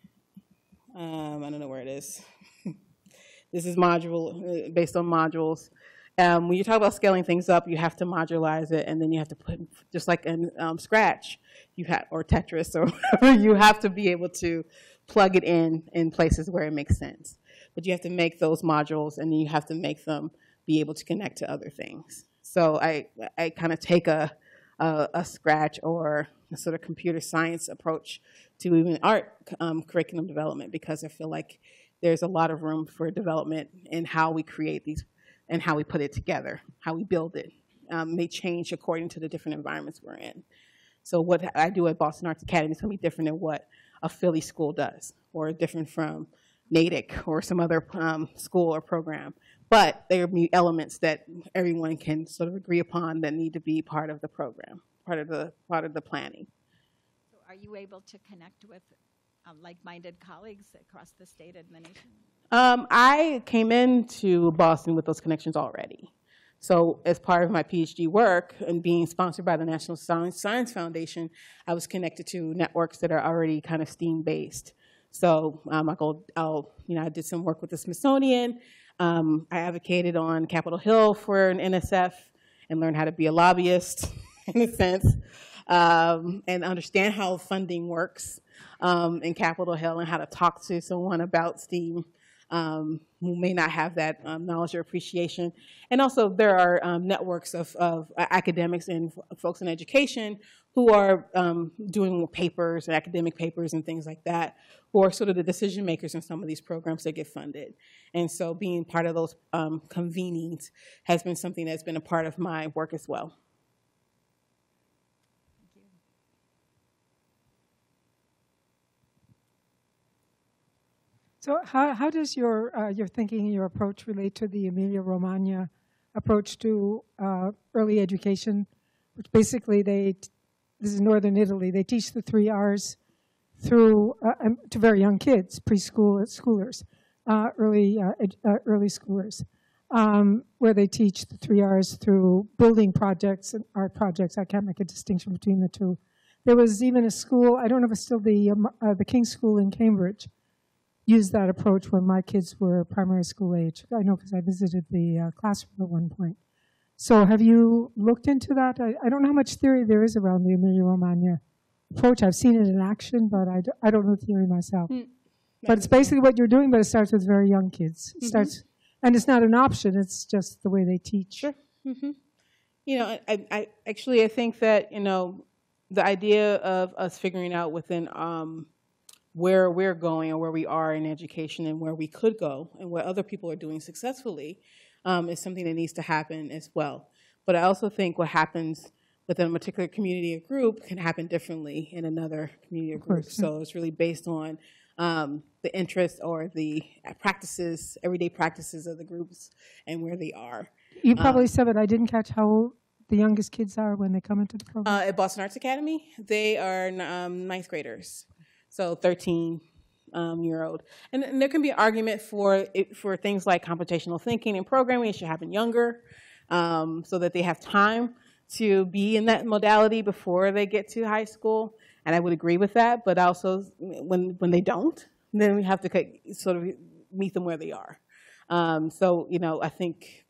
[SPEAKER 2] um, I don't know where it is. This is module, uh, based on modules. Um, when you talk about scaling things up, you have to modularize it, and then you have to put, just like in um, Scratch, you have, or Tetris, or whatever, you have to be able to plug it in in places where it makes sense. But you have to make those modules, and then you have to make them be able to connect to other things. So I, I kind of take a, a, a Scratch or a sort of computer science approach to even art um, curriculum development, because I feel like there's a lot of room for development in how we create these and how we put it together, how we build it. Um, may change according to the different environments we're in. So what I do at Boston Arts Academy is going to be different than what a Philly school does, or different from Natick or some other um, school or program. But there will be elements that everyone can sort of agree upon that need to be part of the program, part of the, part of the planning.
[SPEAKER 11] So are you able to connect with um, like-minded colleagues across the state and the nation?
[SPEAKER 2] Um, I came into Boston with those connections already. So as part of my PhD work and being sponsored by the National Science, Science Foundation, I was connected to networks that are already kind of STEAM-based. So um, I go, I'll, you know, I did some work with the Smithsonian. Um, I advocated on Capitol Hill for an N S F, and learn how to be a lobbyist in a sense, um, and understand how funding works um, in Capitol Hill and how to talk to someone about STEAM um, who may not have that um, knowledge or appreciation. And also there are um, networks of, of academics and folks in education who are um, doing papers and academic papers and things like that, who are sort of the decision makers in some of these programs that get funded. And so being part of those um, convenings has been something that's been a part of my work as well.
[SPEAKER 4] So how, how does your, uh, your thinking and your approach relate to the Emilia-Romagna approach to uh, early education, which basically they, this is northern Italy, they teach the three R's through, uh, um, to very young kids, preschool schoolers, uh, early, uh, ed, uh, early schoolers, um, where they teach the three R's through building projects and art projects. I can't make a distinction between the two. There was even a school, I don't know if it's still the, um, uh, the King's School in Cambridge, used that approach when my kids were primary school age. I know because I visited the uh, classroom at one point. So have you looked into that? I, I don't know how much theory there is around the Emilia-Romagna approach. I've seen it in action, but I, do, I don't know theory myself. Mm. But it's basically what you're doing, but it starts with very young kids. It mm-hmm. starts, and it's not an option, it's just the way they teach.
[SPEAKER 2] Sure. Mm-hmm. You know, I, I actually, I think that, you know, the idea of us figuring out within um, where we're going or where we are in education and where we could go and what other people are doing successfully um, is something that needs to happen as well. But I also think what happens within a particular community or group can happen differently in another community or group. Course, so yeah. It's really based on um, the interests or the practices, everyday practices of the groups and where they are.
[SPEAKER 4] You probably um, said it, I didn't catch how old the youngest kids are when they come into the program.
[SPEAKER 2] Uh, at Boston Arts Academy, they are um, ninth graders. So thirteen um, year old. And, and there can be an argument for, it, for things like computational thinking and programming. It should happen younger um, so that they have time to be in that modality before they get to high school. And I would agree with that. But also when, when they don't, then we have to sort of meet them where they are. Um, so, you know, I think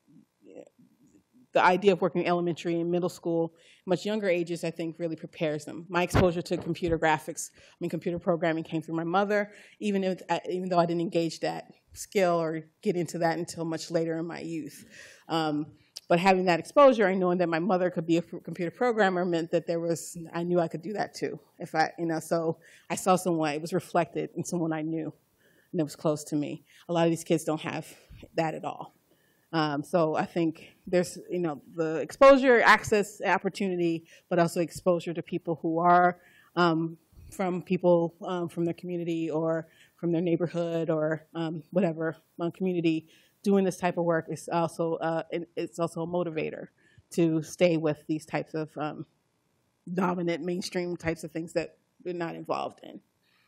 [SPEAKER 2] the idea of working elementary and middle school, much younger ages, I think really prepares them. My exposure to computer graphics, I mean computer programming came through my mother, even if, even though I didn't engage that skill or get into that until much later in my youth. Um, but having that exposure and knowing that my mother could be a computer programmer meant that there was, I knew I could do that too. If I, you know, so I saw someone, it was reflected in someone I knew and it was close to me. A lot of these kids don't have that at all. Um, so I think there's, you know, the exposure, access, opportunity, but also exposure to people who are um, from people um, from their community or from their neighborhood or um, whatever um, community doing this type of work is also, uh, it, it's also a motivator to stay with these types of um, dominant mainstream types of things that we're not involved in.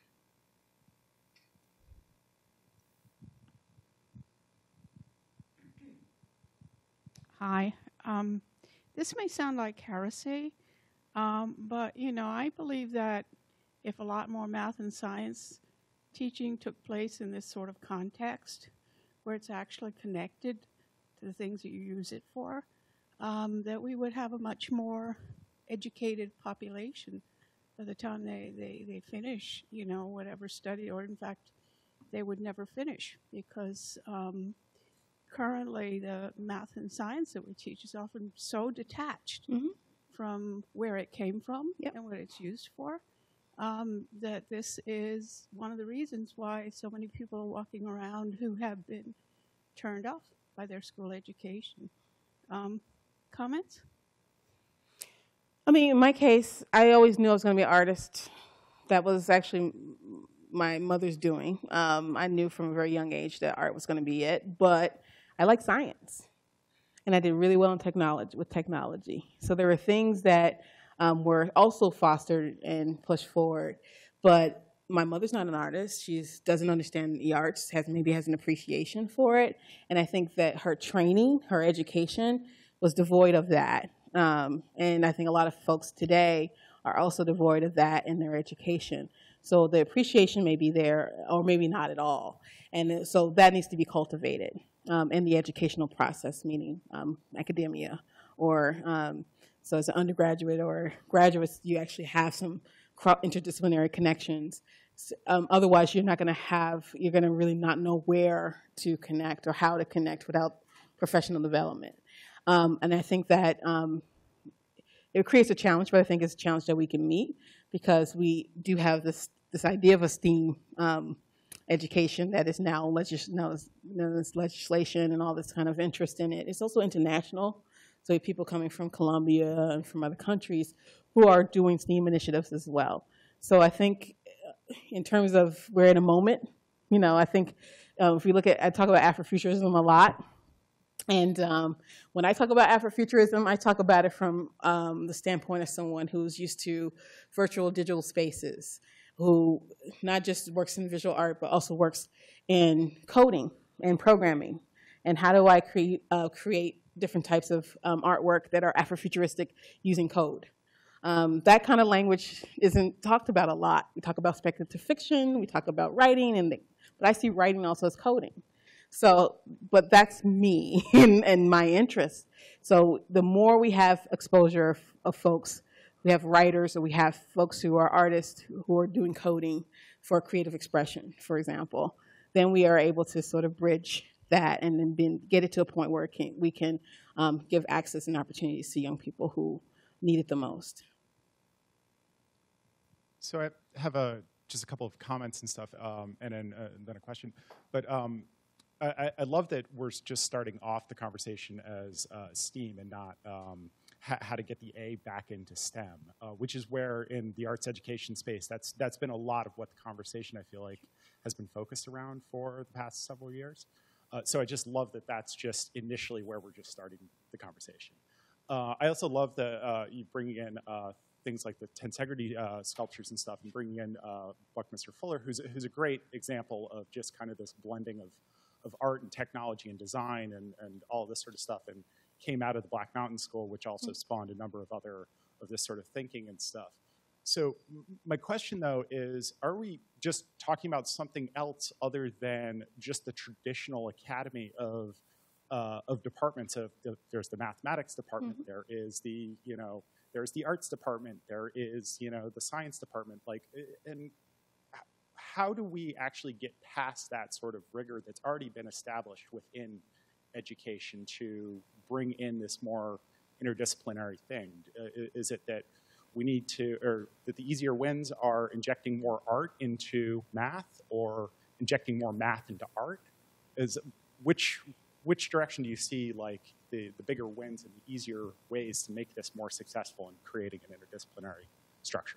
[SPEAKER 12] Hi. Um, this may sound like heresy, um, but, you know, I believe that if a lot more math and science teaching took place in this sort of context, where it's actually connected to the things that you use it for, um, that we would have a much more educated population by the time they, they, they finish, you know, whatever study, or in fact, they would never finish because um, currently, the math and science that we teach is often so detached mm-hmm. from where it came from yep. and what it's used for, um, that this is one of the reasons why so many people are walking around who have been turned off by their school education. Um, comments?
[SPEAKER 2] I mean, in my case, I always knew I was going to be an artist. That was actually my mother's doing. Um, I knew from a very young age that art was going to be it, but I like science, and I did really well in technology with technology. So there were things that um, were also fostered and pushed forward. But my mother's not an artist; she doesn't understand the arts. Has maybe has an appreciation for it, and I think that her training, her education, was devoid of that. Um, and I think a lot of folks today are also devoid of that in their education. So the appreciation may be there, or maybe not at all, and so that needs to be cultivated. Um, in the educational process, meaning um, academia or um, so as an undergraduate or graduates, you actually have some interdisciplinary connections. Um, otherwise, you're not going to have, you're going to really not know where to connect or how to connect without professional development. Um, and I think that um, it creates a challenge, but I think it's a challenge that we can meet because we do have this this idea of a STEAM um, education that is now, legis now is, you know, this legislation and all this kind of interest in it. It's also international. So people coming from Colombia and from other countries who are doing STEAM initiatives as well. So I think in terms of we're in a moment, you know, I think uh, if we look at, I talk about Afrofuturism a lot. And um, when I talk about Afrofuturism, I talk about it from um, the standpoint of someone who's used to virtual digital spaces, who not just works in visual art, but also works in coding and programming. And how do I create, uh, create different types of um, artwork that are Afrofuturistic using code? Um, that kind of language isn't talked about a lot. We talk about speculative fiction, we talk about writing, and the, but I see writing also as coding. So, but that's me and, and my interest. So the more we have exposure of, of folks, we have writers or we have folks who are artists who are doing coding for creative expression, for example, then we are able to sort of bridge that and then be, get it to a point where it can, we can um, give access and opportunities to young people who need it the most.
[SPEAKER 13] So I have a, just a couple of comments and stuff, um, and then, uh, then a question. But um, I, I love that we're just starting off the conversation as uh, STEAM and not um, ha how to get the A back into STEM, uh, which is where in the arts education space, that's, that's been a lot of what the conversation, I feel like, has been focused around for the past several years. Uh, so I just love that that's just initially where we're just starting the conversation. Uh, I also love the, uh, you bringing in uh, things like the tensegrity uh, sculptures and stuff, and bringing in uh, Buckminster Fuller, who's, who's a great example of just kind of this blending of of art and technology and design and, and all this sort of stuff, and came out of the Black Mountain School, which also spawned a number of other of this sort of thinking and stuff. So my question, though, is, are we just talking about something else other than just the traditional academy of, uh, of departments? Of the, there's the mathematics department, mm-hmm. there is the, you know, there's the arts department, there is, you know, the science department, like, and how do we actually get past that sort of rigor that's already been established within education to bring in this more interdisciplinary thing? Uh, is it that we need to, or that the easier wins are injecting more art into math or injecting more math into art? Is, which, which direction do you see like the, the bigger wins and the easier ways to make this more successful in creating an interdisciplinary structure?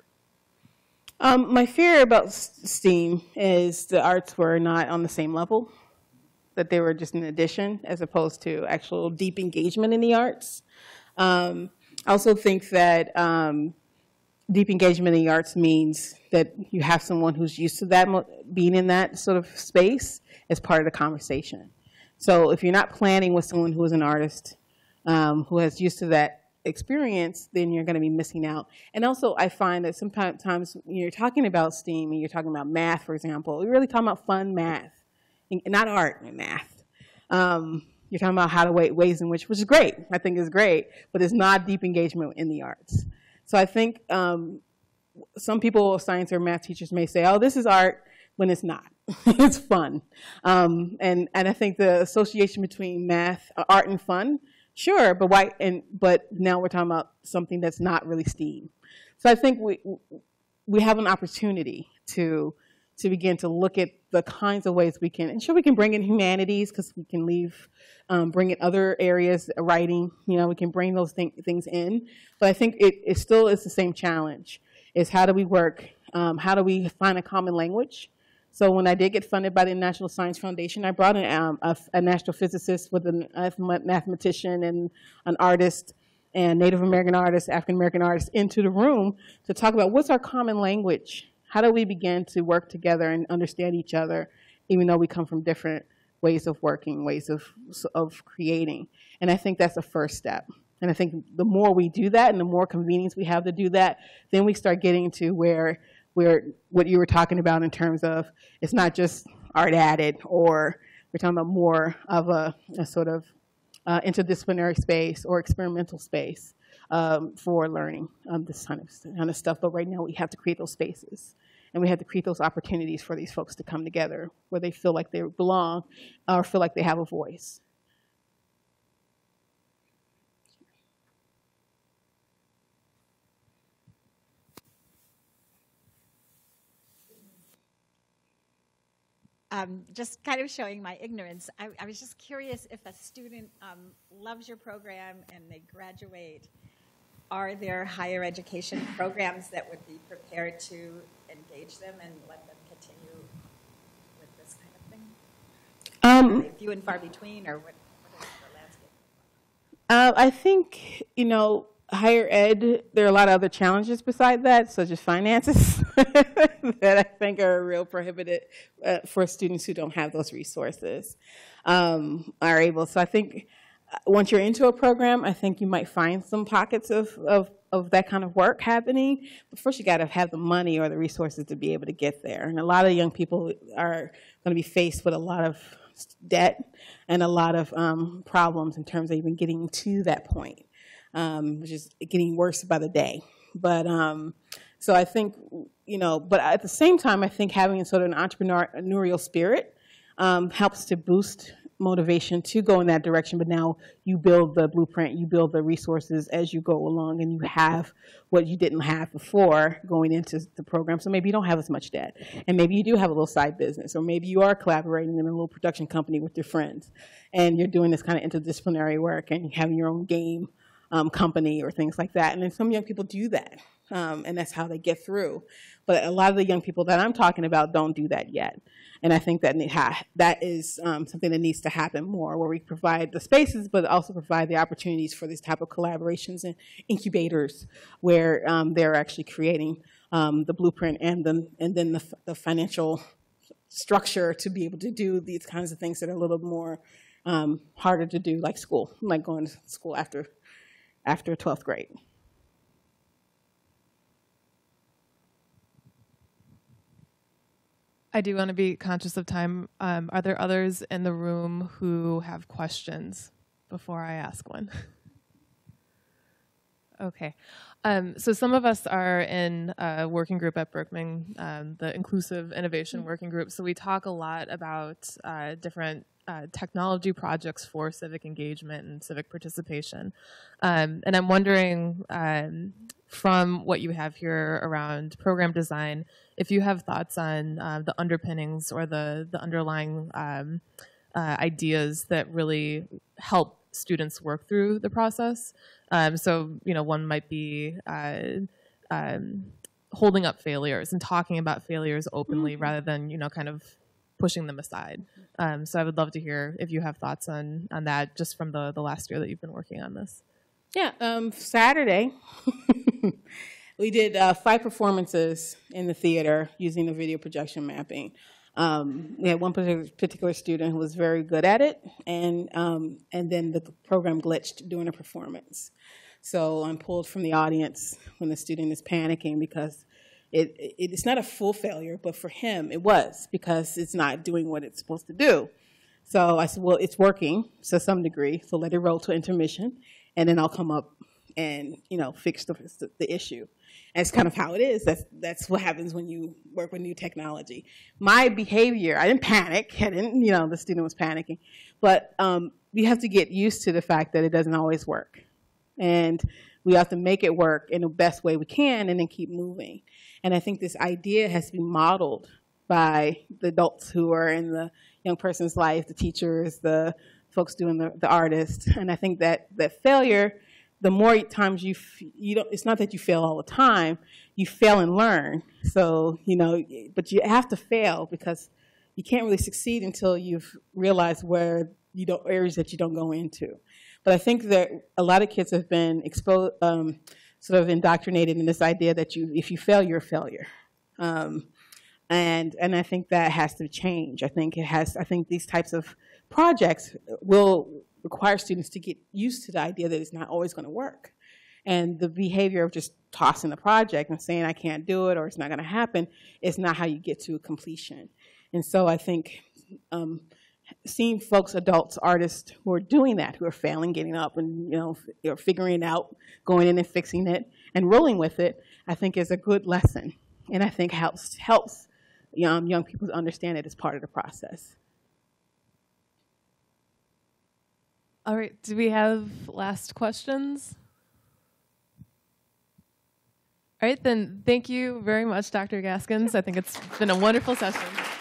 [SPEAKER 2] Um, my fear about STEAM is the arts were not on the same level, that they were just an addition as opposed to actual deep engagement in the arts. Um, I also think that um, deep engagement in the arts means that you have someone who's used to that, being in that sort of space as part of the conversation. So if you're not planning with someone who is an artist, um, who has used to that experience, then you're going to be missing out. And also, I find that sometimes when you're talking about STEAM and you're talking about math, for example, you're really talking about fun math, and not art and math. Um, you're talking about how to wait ways in which, which is great, I think is great, but it's not deep engagement in the arts. So I think um, some people, science or math teachers, may say, oh, this is art, when it's not. It's fun. Um, and, and I think the association between math, uh, art and fun, sure, but why? And but now we're talking about something that's not really STEAM. So I think we we have an opportunity to to begin to look at the kinds of ways we can. And sure, we can bring in humanities because we can leave, um, bring in other areas, writing. You know, we can bring those thing, things in. But I think it, it still is the same challenge: is how do we work? Um, how do we find a common language? So when I did get funded by the National Science Foundation, I brought in um, a, a national physicist with a, a mathematician and an artist and Native American artist, African American artist into the room to talk about what's our common language? How do we begin to work together and understand each other, even though we come from different ways of working, ways of, of creating? And I think that's the first step. And I think the more we do that and the more convenience we have to do that, then we start getting to where where what you were talking about in terms of it's not just art added, or we're talking about more of a, a sort of uh, interdisciplinary space or experimental space um, for learning um, this kind of, kind of stuff. But right now we have to create those spaces. And we have to create those opportunities for these folks to come together where they feel like they belong or feel like they have a voice.
[SPEAKER 11] Um, just kind of showing my ignorance, I, I was just curious if a student um, loves your program and they graduate, are there higher education programs that would be prepared to engage them and let them continue with this kind of thing?
[SPEAKER 2] Um,
[SPEAKER 11] Are they few and far between, or what, what is the landscape?
[SPEAKER 2] Uh, I think, you know, higher ed, there are a lot of other challenges beside that, such as finances, that I think are real prohibited uh, for students who don't have those resources, um, are able. So I think once you're into a program, I think you might find some pockets of, of, of that kind of work happening. But first you got to have the money or the resources to be able to get there. And a lot of young people are going to be faced with a lot of debt and a lot of um, problems in terms of even getting to that point, um, which is getting worse by the day. But um, so I think, you know, but at the same time, I think having sort of an entrepreneurial spirit um, helps to boost motivation to go in that direction. But now you build the blueprint, you build the resources as you go along, and you have what you didn't have before going into the program. So maybe you don't have as much debt, and maybe you do have a little side business, or maybe you are collaborating in a little production company with your friends, and you're doing this kind of interdisciplinary work, and having your own game um, company or things like that. And then some young people do that, um, and that's how they get through. But a lot of the young people that I'm talking about don't do that yet. And I think that that is um, something that needs to happen more, where we provide the spaces, but also provide the opportunities for these type of collaborations and incubators, where um, they're actually creating um, the blueprint and then and then the, the financial structure to be able to do these kinds of things that are a little more um, harder to do, like school, like going to school after after twelfth grade.
[SPEAKER 1] I do want to be conscious of time. Um, are there others in the room who have questions before I ask one? Okay. Um, so some of us are in a working group at Berkman, um, the Inclusive Innovation Working Group. So we talk a lot about uh, different uh, technology projects for civic engagement and civic participation. Um, and I'm wondering, um, from what you have here around program design, if you have thoughts on uh, the underpinnings or the, the underlying um, uh, ideas that really help students work through the process. Um, so, you know, one might be uh, um, holding up failures and talking about failures openly mm-hmm. rather than, you know, kind of pushing them aside. Um, so I would love to hear if you have thoughts on, on that just from the, the last year that you've been working on this.
[SPEAKER 2] Yeah, um, Saturday, we did uh, five performances in the theater using the video projection mapping. Um, we had one particular student who was very good at it, and um, and then the program glitched during a performance. So I'm pulled from the audience when the student is panicking because it, it it's not a full failure, but for him it was, because it's not doing what it's supposed to do. So I said, well, it's working to some degree, so let it roll to intermission, and then I'll come up and, you know, fix the, the issue. And it's kind of how it is. That's, that's what happens when you work with new technology. My behavior, I didn't panic. I didn't, you know, the student was panicking. But um, we have to get used to the fact that it doesn't always work. And we have to make it work in the best way we can and then keep moving. And I think this idea has to be modeled by the adults who are in the young person's life, the teachers, the folks doing the, the artists. And I think that, that failure, the more times you, f you don't, it's not that you fail all the time, you fail and learn. So, you know, but you have to fail because you can't really succeed until you've realized where you don't, areas that you don't go into. But I think that a lot of kids have been exposed, um, sort of indoctrinated in this idea that you, if you fail, you're a failure. Um, and, and I think that has to change. I think it has, I think these types of projects will require students to get used to the idea that it's not always going to work. And the behavior of just tossing the project and saying I can't do it or it's not going to happen is not how you get to completion. And so I think um, seeing folks, adults, artists who are doing that, who are failing, getting up and, you know, f- figuring it out, going in and fixing it, and rolling with it, I think is a good lesson. And I think helps, helps young, young people to understand it as part of the process.
[SPEAKER 1] All right, do we have last questions? All right, then thank you very much, Doctor Gaskins. I think it's been a wonderful session.